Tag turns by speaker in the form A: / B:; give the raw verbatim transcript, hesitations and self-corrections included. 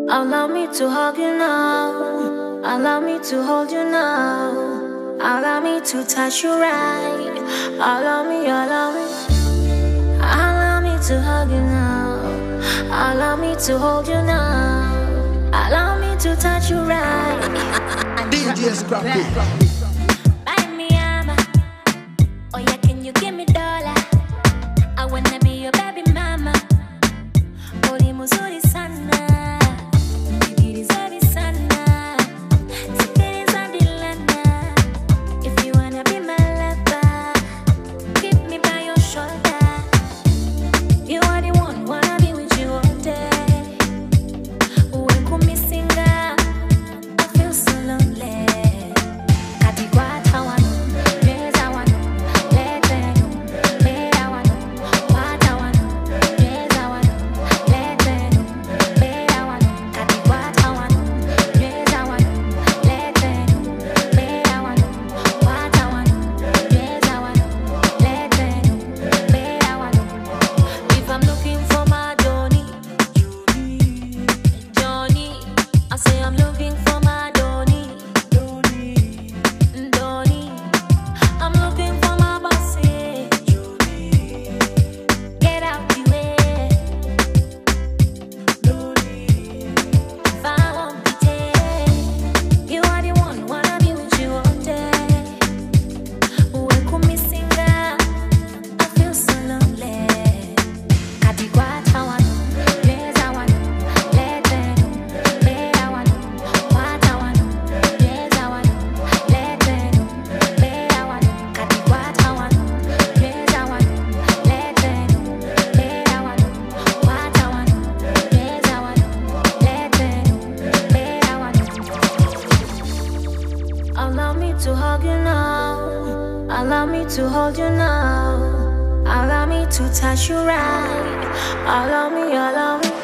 A: Allow me to hug you now. Allow me to hold you now. Allow me to touch you right. Allow me, allow me. Allow me to hug you now. Allow me to hold you now. Allow me to touch you right.
B: D J Scrapy.
A: Buy me armor. Oh yeah, can you give me dollar? I wanna be your baby mama. Uli muzuri sana. Allow me to hug you now. Allow me to hold you now. Allow me to touch you right. Allow me, allow me.